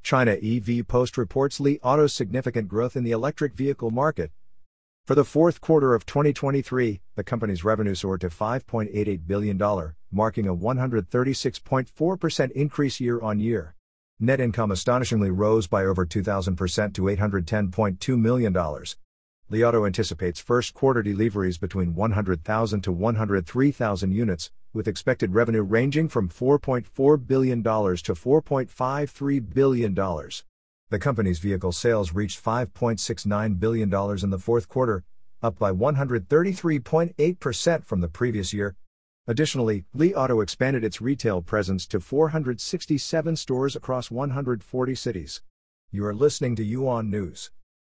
China EV Post reports Li Auto's significant growth in the electric vehicle market. For the fourth quarter of 2023, the company's revenue soared to $5.88 billion, marking a 136.4% increase year-on-year. Net income astonishingly rose by over 2,000% to $810.2 million. Li Auto anticipates first quarter deliveries between 100,000 to 103,000 units, with expected revenue ranging from $4.4 billion to $4.53 billion. The company's vehicle sales reached $5.69 billion in the fourth quarter, up by 133.8% from the previous year. Additionally, Li Auto expanded its retail presence to 467 stores across 140 cities. You are listening to Yuan News.